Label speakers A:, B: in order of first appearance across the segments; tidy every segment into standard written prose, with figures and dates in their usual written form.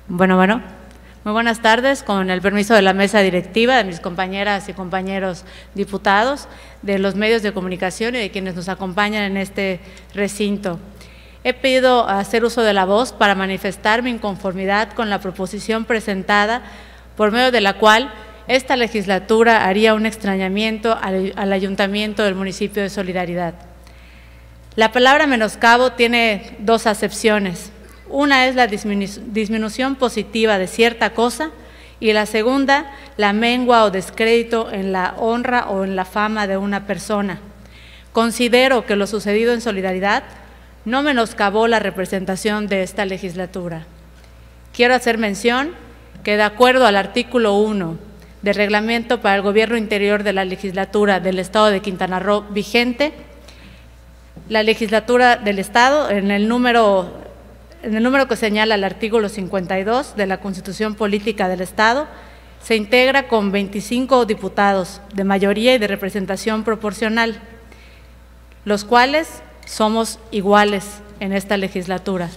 A: Muy buenas tardes, con el permiso de la mesa directiva, de mis compañeras y compañeros diputados, de los medios de comunicación y de quienes nos acompañan en este recinto. He pedido hacer uso de la voz para manifestar mi inconformidad con la proposición presentada, por medio de la cual esta legislatura haría un extrañamiento al Ayuntamiento del municipio de Solidaridad. La palabra menoscabo tiene dos acepciones. Una es la disminución positiva de cierta cosa y la segunda, la mengua o descrédito en la honra o en la fama de una persona. Considero que lo sucedido en Solidaridad no menoscabó la representación de esta legislatura. Quiero hacer mención que, de acuerdo al artículo 1 del Reglamento para el Gobierno Interior de la Legislatura del Estado de Quintana Roo vigente, la legislatura del Estado, en el número que señala el artículo 52 de la Constitución Política del Estado, se integra con 25 diputados de mayoría y de representación proporcional, los cuales somos iguales en esta legislatura.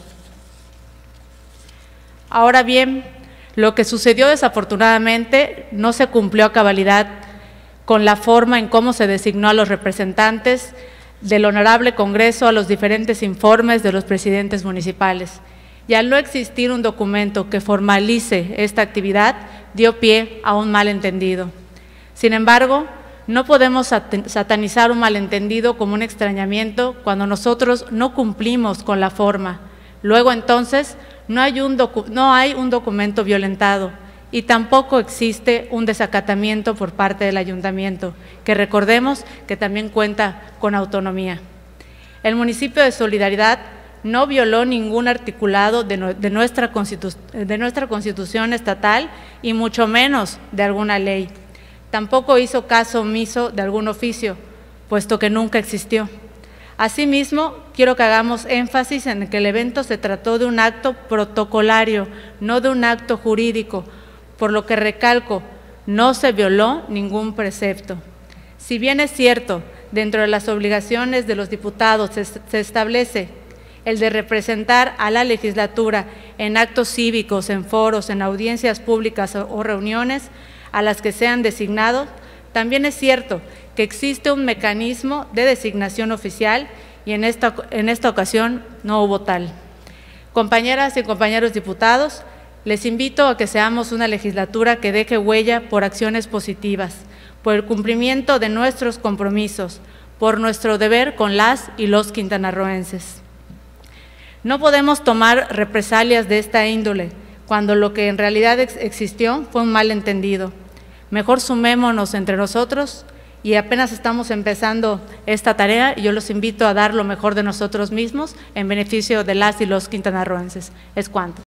A: Ahora bien, lo que sucedió desafortunadamente no se cumplió a cabalidad con la forma en cómo se designó a los representantes del Honorable Congreso a los diferentes informes de los presidentes municipales. Y al no existir un documento que formalice esta actividad, dio pie a un malentendido. Sin embargo, no podemos satanizar un malentendido como un extrañamiento cuando nosotros no cumplimos con la forma. Luego, entonces, no hay un documento violentado y tampoco existe un desacatamiento por parte del Ayuntamiento, que recordemos que también cuenta con autonomía. El municipio de Solidaridad no violó ningún articulado de nuestra Constitución estatal y mucho menos de alguna ley. Tampoco hizo caso omiso de algún oficio, puesto que nunca existió. Asimismo, quiero que hagamos énfasis en que el evento se trató de un acto protocolario, no de un acto jurídico, por lo que recalco, no se violó ningún precepto. Si bien es cierto, dentro de las obligaciones de los diputados se establece el de representar a la legislatura en actos cívicos, en foros, en audiencias públicas o reuniones a las que sean designados, también es cierto que existe un mecanismo de designación oficial y en esta ocasión no hubo tal. Compañeras y compañeros diputados, les invito a que seamos una legislatura que deje huella por acciones positivas, por el cumplimiento de nuestros compromisos, por nuestro deber con las y los quintanarroenses. No podemos tomar represalias de esta índole, cuando lo que en realidad existió fue un malentendido. Mejor sumémonos entre nosotros y apenas estamos empezando esta tarea y yo los invito a dar lo mejor de nosotros mismos en beneficio de las y los quintanarroenses. Es cuanto.